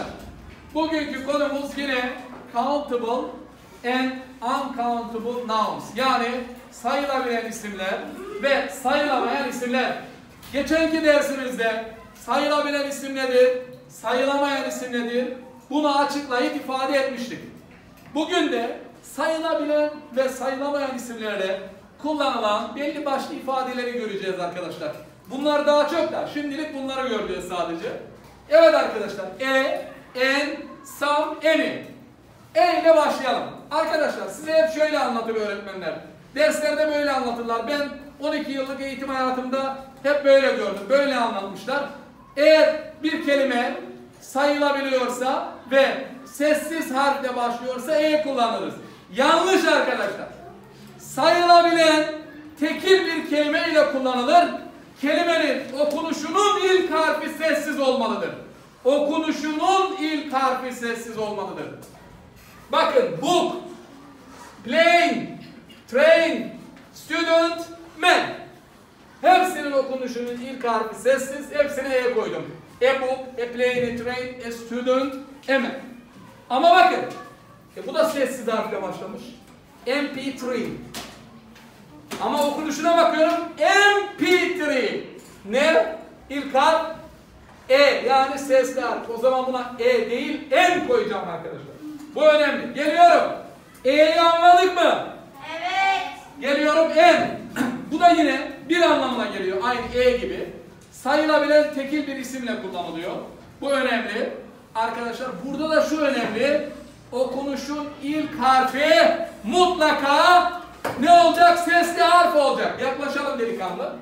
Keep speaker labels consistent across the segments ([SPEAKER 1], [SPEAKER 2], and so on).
[SPEAKER 1] arkadaşlar, bugünkü konumuz yine countable and uncountable nouns. Yani sayılabilen isimler ve sayılamayan isimler. Geçenki dersimizde sayılabilen isim nedir, sayılamayan isim nedir? Bunu açıklayıp ifade etmiştik. Bugün de sayılabilen ve sayılamayan isimlerde kullanılan belli başlı ifadeleri göreceğiz arkadaşlar. Bunlar daha çok da şimdilik bunları göreceğiz sadece. Evet arkadaşlar, en, some, any. Ile başlayalım. Arkadaşlar size hep şöyle anlatır öğretmenler. Derslerde böyle anlatırlar. Ben 12 yıllık eğitim hayatımda hep böyle gördüm. Böyle anlatmışlar. Eğer bir kelime sayılabiliyorsa ve sessiz harfle başlıyorsa kullanırız. Yanlış arkadaşlar. Sayılabilen tekil bir kelime ile kullanılır. Kelimenin okunuşunun ilk harfi sessiz olmalıdır. Okunuşunun ilk harfi sessiz olmalıdır. Bakın, book, plane, train, student, man. Hepsinin okunuşunun ilk harfi sessiz. Hepsine koydum. A book, a plane, a train, a student, a man. Ama bakın, bu da sessiz harfle başlamış. MP3. Ama okunuşuna bakıyorum. MP3. Ne? İlk harf yani sesli harf. O zaman buna değil N koyacağım arkadaşlar. Bu önemli. Geliyorum. Anladık mı?
[SPEAKER 2] Evet.
[SPEAKER 1] Geliyorum N. Bu da yine bir anlamına geliyor. Aynı gibi. Sayılabilen tekil bir isimle kullanılıyor. Bu önemli. Arkadaşlar burada da şu önemli. Okunuşun ilk harfi mutlaka ne olacak? Sesli harf olacak. Yaklaşalım delikanlı.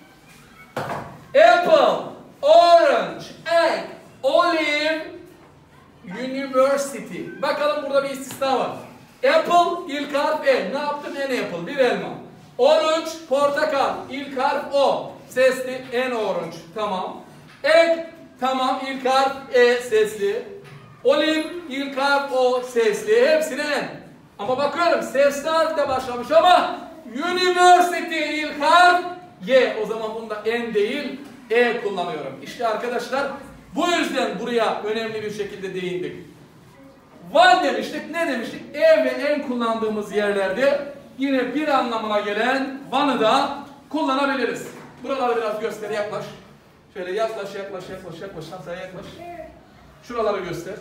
[SPEAKER 1] Apple, orange, egg, olive, university. Bakalım burada bir istisna var. Apple ilk harf Ne yaptım? An apple. Bir elma. Orange, portakal. İlk harf O. Sesli. An orange. Tamam. Egg. Tamam. İlk harf sesli. Olive. İlk harf O. Sesli. Hepsine N. Ama bakıyorum sesli harfle başlamış ama university ilk harf Y. O zaman bunda N değil kullanıyorum. İşte arkadaşlar bu yüzden buraya önemli bir şekilde değindik. One demiştik. Ne demiştik? Ve N kullandığımız yerlerde yine bir anlamına gelen one'ı da kullanabiliriz. Buraları biraz göster, yaklaş. Şöyle yaklaş. Sen yaklaş. Şuraları göster.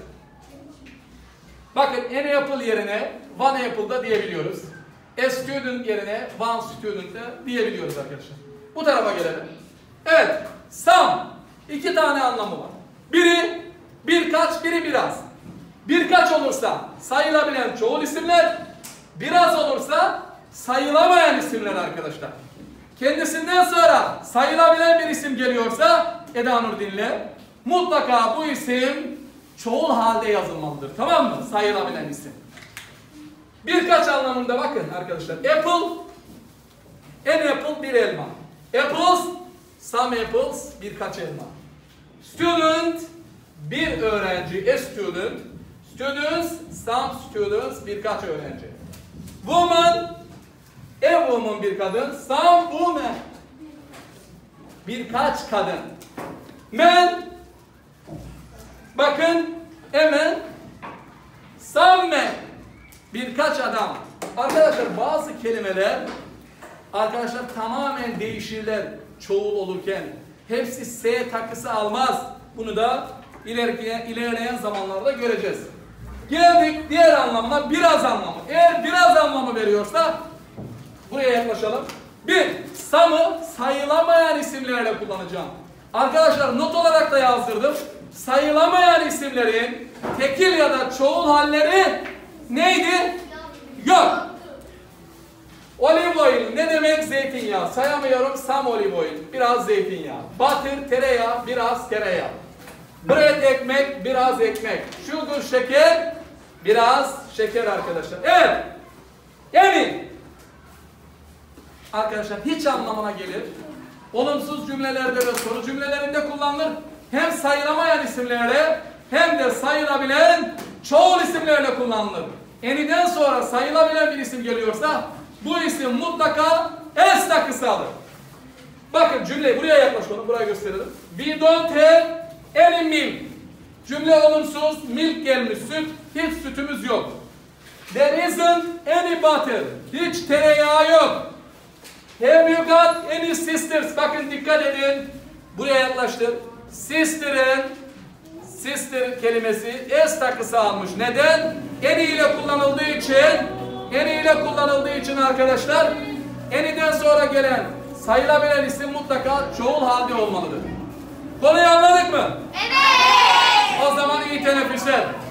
[SPEAKER 1] Bakın an apple yerine one apple da diyebiliyoruz. A student yerine one student da diyebiliyoruz arkadaşlar. Bu tarafa gelelim. Evet. Some. İki tane anlamı var. Biri birkaç, biri biraz. Birkaç olursa sayılabilen çoğul isimler, biraz olursa sayılamayan isimler arkadaşlar. Kendisinden sonra sayılabilen bir isim geliyorsa Eda Nur dinle. Mutlaka bu isim çoğul halde yazılmalıdır. Tamam mı? Sayılabilen isim. Birkaç anlamında bakın arkadaşlar. Apple, an apple bir elma. Apples, some apples birkaç elma. Student, bir öğrenci. A student. Students, some students birkaç öğrenci. Woman, a woman bir kadın. Some women birkaç kadın. Man, bakın, man, some men birkaç adam. Arkadaşlar bazı kelimeler arkadaşlar tamamen değişirler çoğul olurken. Hepsi S takısı almaz. Bunu da ilerleyen zamanlarda göreceğiz. Geldik diğer anlamına, biraz anlamı. Eğer biraz anlamı veriyorsa buraya yaklaşalım. Some'ı sayılamayan isimlerle kullanacağım. Arkadaşlar not olarak da yazdırdım. Sayılamayan isimlerin tekil ya da çoğul halleri neydi? Yok. Olive oil ne demek? Zeytinyağı. Sayamıyorum. Some olive oil. Biraz zeytinyağı. Butter tereyağı. Biraz tereyağı. Bread ekmek. Biraz ekmek. Sugar şeker. Biraz şeker arkadaşlar. Evet. Yani arkadaşlar hiç anlamına gelir. Olumsuz cümlelerde ve soru cümlelerinde kullanılır. Hem sayılamayan isimlerle hem de sayılabilen çoğul isimlerle kullanılır. Any'den sonra sayılabilen bir isim geliyorsa bu isim mutlaka S takısı alır. Bakın cümleyi buraya yaklaşalım, buraya gösterelim. We don't have any milk. Cümle olumsuz. Milk gelmiş, süt. Hiç sütümüz yok. There isn't any butter. Hiç tereyağı yok. Have you got any sisters? Bakın dikkat edin. Buraya yaklaştır. Sister kelimesi s takısı almış. Neden? Any ile kullanıldığı için arkadaşlar, any'den sonra gelen sayılabilen isim mutlaka çoğul halde olmalıdır. Konuyu anladık mı?
[SPEAKER 2] Evet.
[SPEAKER 1] O zaman iyi teneffüsler.